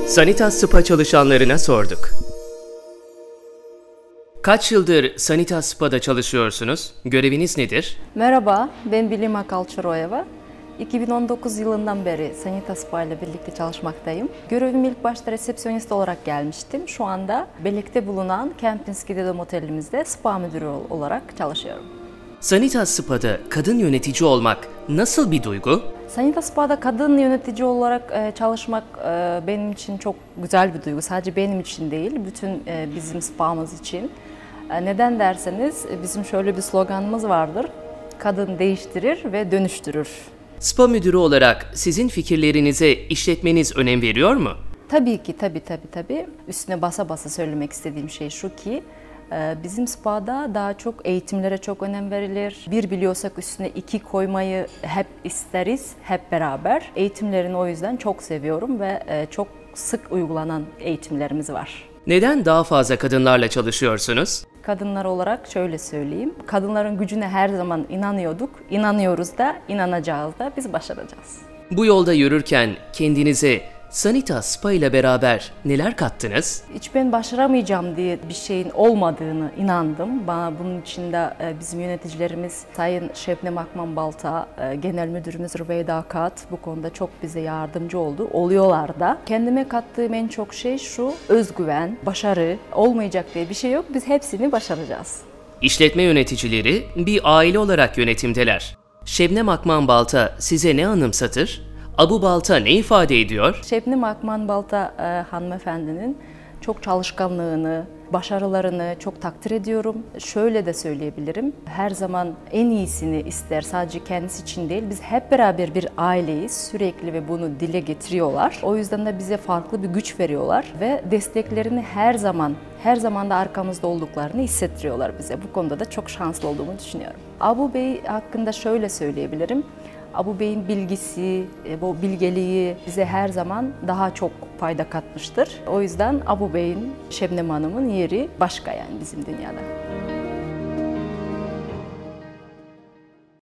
Sanitas Spa çalışanlarına sorduk. Kaç yıldır Sanitas Spa'da çalışıyorsunuz? Göreviniz nedir? Merhaba, ben Bilima Kalçaroyeva. 2019 yılından beri Sanitas Spa ile birlikte çalışmaktayım. Görevim ilk başta resepsiyonist olarak gelmiştim. Şu anda Belek'te bulunan Kempinski Dedom Otelimizde spa müdürü olarak çalışıyorum. Sanitas Spa'da kadın yönetici olmak nasıl bir duygu? Sanitas Spa'da kadın yönetici olarak çalışmak benim için çok güzel bir duygu. Sadece benim için değil, bütün bizim spamız için. Neden derseniz bizim şöyle bir sloganımız vardır. Kadın değiştirir ve dönüştürür. Spa müdürü olarak sizin fikirlerinize işletmeniz önem veriyor mu? Tabii ki, tabii. Üstüne basa basa söylemek istediğim şey şu ki, bizim spa'da daha çok eğitimlere çok önem verilir. Bir biliyorsak üstüne iki koymayı hep isteriz, hep beraber. Eğitimlerini o yüzden çok seviyorum ve çok sık uygulanan eğitimlerimiz var. Neden daha fazla kadınlarla çalışıyorsunuz? Kadınlar olarak şöyle söyleyeyim, kadınların gücüne her zaman inanıyorduk, inanıyoruz da, inanacağız da, biz başaracağız. Bu yolda yürürken kendinize Sanitas Spa ile beraber neler kattınız? Hiç ben başaramayacağım diye bir şeyin olmadığını inandım. Bana bunun için de bizim yöneticilerimiz Sayın Şebnem Akman Balta, Genel Müdürümüz Rüveyda Akat bu konuda çok bize yardımcı oldu. Oluyorlar da. Kendime kattığım en çok şey şu, özgüven, başarı. Olmayacak diye bir şey yok. Biz hepsini başaracağız. İşletme yöneticileri bir aile olarak yönetimdeler. Şebnem Akman Balta size ne anımsatır? Abu Balta ne ifade ediyor? Şebnem Akman Balta hanımefendinin çok çalışkanlığını, başarılarını çok takdir ediyorum. Şöyle de söyleyebilirim, her zaman en iyisini ister, sadece kendisi için değil. Biz hep beraber bir aileyiz sürekli ve bunu dile getiriyorlar. O yüzden de bize farklı bir güç veriyorlar ve desteklerini her zaman da arkamızda olduklarını hissettiriyorlar bize. Bu konuda da çok şanslı olduğumu düşünüyorum. Abu Bey hakkında şöyle söyleyebilirim. Abu Bey'in bilgisi, bu bilgeliği bize her zaman daha çok fayda katmıştır. O yüzden Abu Bey'in, Şebnem Hanım'ın yeri başka yani bizim dünyada.